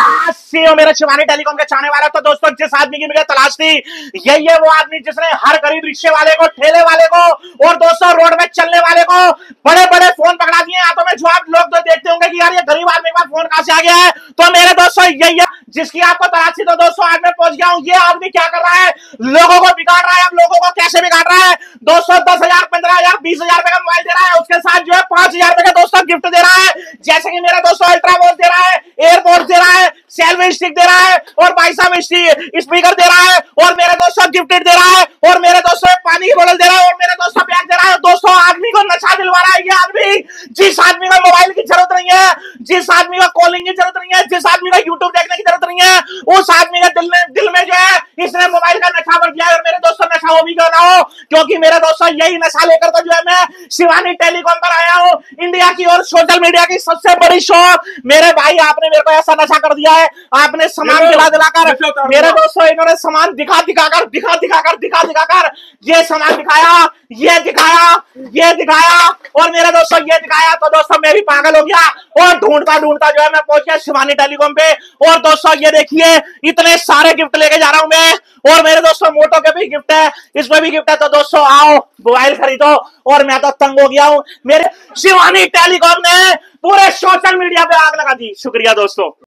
CO मेरे Shivani telecom के चाहने वाला। तो दोस्तों जिस आदमी की मुझे तलाश थी यही है वो आदमी जिसने हर गरीब रिक्शे वाले को, ठेले वाले को और दोस्तों रोड में चलने वाले को बड़े बड़े फोन पकड़ा दिए हाथों में। जो आप लोग तो देखते होंगे कि यार ये गरीब आदमी का फोन कहां से आ गया है, तो मेरे दोस्तों यही है जिसकी आपको तलाश थी। तो दोस्तों आज मैं पहुंच गया हूं। ये आदमी क्या कर रहा है, लोगों को बिगाड़ रहा है। अब लोगों को कैसे बिगाड़ रहा है दोस्तों, 10,000, 15,000, 20,000 रुपए का मोबाइल दे रहा है, उसके साथ जो है 5,000 रुपए का दोस्तों गिफ्ट दे रहा है। जैसे कि मेरा दोस्तों अल्ट्रा वॉच दे रहा है, एयरपोर्ट दे रहा है, सेल्फी स्टिक दे रहा है और भाई साहब स्पीकर दे रहा है और मेरे दोस्तों गिफ्टेड दे रहा है और मेरे दोस्तों पानी की बोतल दे रहा है और मेरे दोस्तों बैग दे रहा है। दोस्तों आदमी को नशा दिलवा रहा है ये आदमी। जिस आदमी को मोबाइल की जरूरत नहीं है, जिस आदमी को कॉलिंग की जरूरत नहीं है, जिस आदमी को यूट्यूब देखने की जरूरत नहीं है, उस आदमी के दिल में जो है इसने मोबाइल का नशा भर दिया है। और मेरे दोस्तों नशा वो भी क्यों ना हो, क्योंकि मेरे दोस्तों यही नशा लेकर तो जो है मैं शिवानी टेलीकॉम पर आया हूं, इंडिया की और सोशल मीडिया की सबसे बड़ी शॉप। मेरे भाई आपने मेरे को ऐसा नशा कर दिया है, आपने सामान दिलाकर मेरे दोस्तों इन्होंने सामान दिखाकर ये सामान दिखाया, ये दिखाया और मेरे दोस्तों ये दिखाया। तो दोस्तों मैं भी पागल हो गया और ढूंढता जो है मैं पहुंच गया शिवानी टेलीकॉम पे। और दोस्तों ये देखिए इतने सारे गिफ्ट लेके जा रहा हूं मैं और मेरे दोस्तों मोटो के भी गिफ्ट है, इसमें भी गिफ्ट है। तो दोस्तों आओ मोबाइल खरीदो। और मैं तो तंग हो गया हूं, मेरे शिवानी टेलीकॉम ने पूरे सोशल मीडिया पे आग लगा दी। शुक्रिया दोस्तों।